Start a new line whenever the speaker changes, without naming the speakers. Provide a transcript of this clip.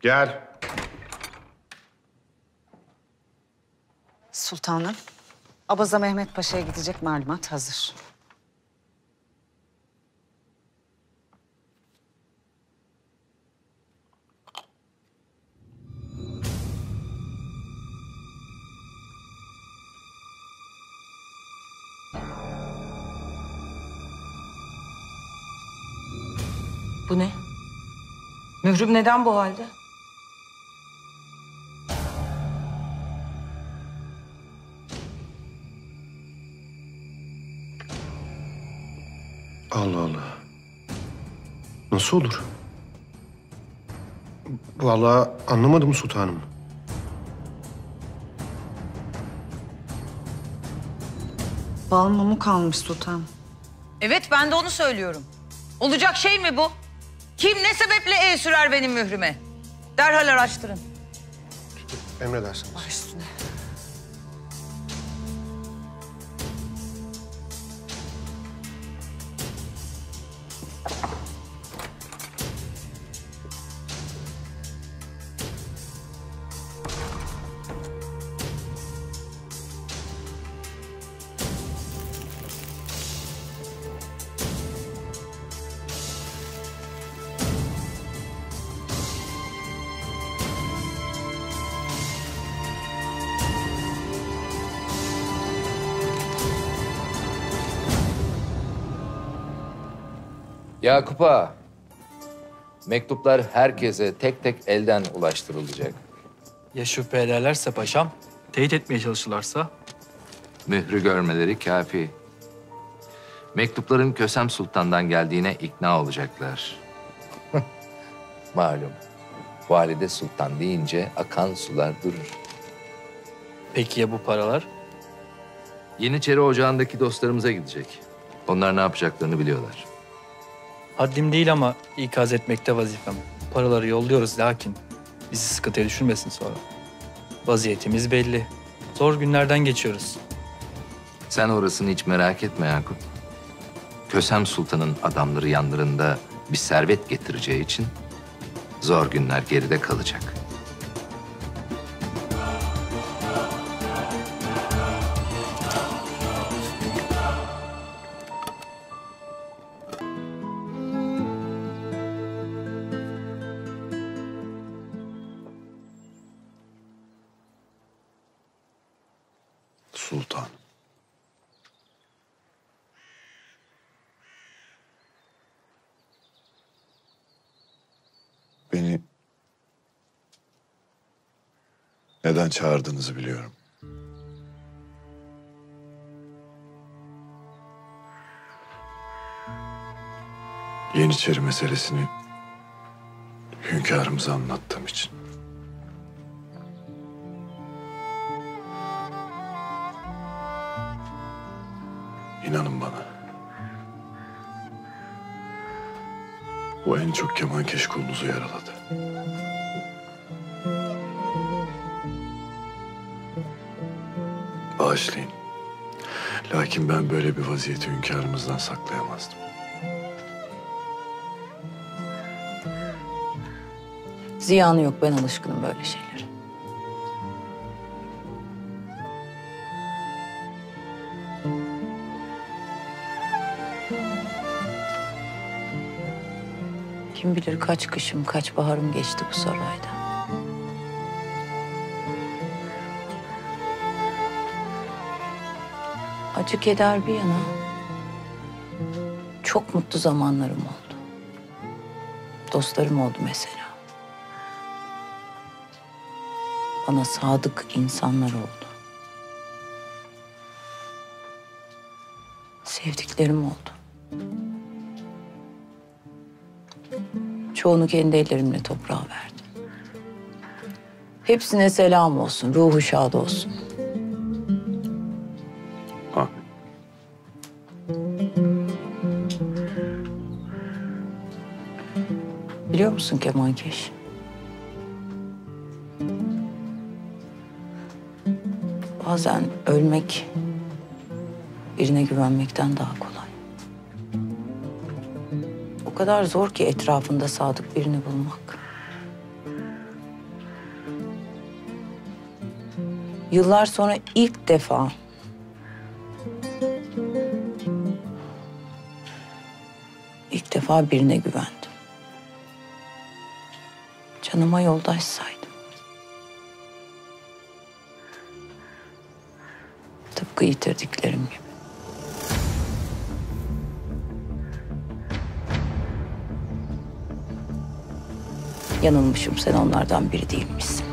Gel.
Sultanım, Abaza Mehmet Paşa'ya gidecek malumat hazır.
Bu ne? Mührüm neden bu halde?
Allah Allah. Nasıl olur? Vallahi anlamadım sultanım.
Bal mumu kalmış sultanım.
Evet, ben de onu söylüyorum. Olacak şey mi bu? Kim ne sebeple el sürer benim mührüme? Derhal araştırın.
Emredersiniz.
Baş üstüne.
Yakup Ağa, mektuplar herkese tek tek elden ulaştırılacak.
Ya şüphe ederlerse paşam, teyit etmeye çalışırlarsa?
Mührü görmeleri kafi. Mektupların Kösem Sultan'dan geldiğine ikna olacaklar. Malum, Valide Sultan deyince akan sular durur.
Peki ya bu paralar?
Yeniçeri Ocağı'ndaki dostlarımıza gidecek. Onlar ne yapacaklarını biliyorlar.
Haddim değil ama ikaz etmekte vazifem. Paraları yolluyoruz lakin bizi sıkıntıya düşürmesin sonra. Vaziyetimiz belli. Zor günlerden geçiyoruz.
Sen orasını hiç merak etme Yakup. Kösem Sultan'ın adamları yanlarında bir servet getireceği için zor günler geride kalacak.
Sultan. Beni neden çağırdığınızı biliyorum. Yeniçeri meselesini hünkârımıza anlattığım için. İnanın bana. Bu en çok kemankeş kolunuzu yaraladı. Bağışlayın. Lakin ben böyle bir vaziyeti hünkârımızdan saklayamazdım.
Ziyanı yok, ben alışkınım böyle şeylere. Kim bilir kaç kışım, kaç baharım geçti bu sarayda. Acı keder bir yana, çok mutlu zamanlarım oldu. Dostlarım oldu mesela. Bana sadık insanlar oldu. Sevdiklerim oldu. Çoğunu kendi ellerimle toprağa verdim. Hepsine selam olsun, ruhu şad olsun.
Amin.
Biliyor musun kemankeş? Bazen ölmek birine güvenmekten daha kolay. O kadar zor ki etrafında sadık birini bulmak.
Yıllar sonra ilk defa birine güvendim. Canıma yoldaş saydım. Tıpkı yitirdiklerim gibi. Yanılmışım, sen onlardan biri değilmişsin.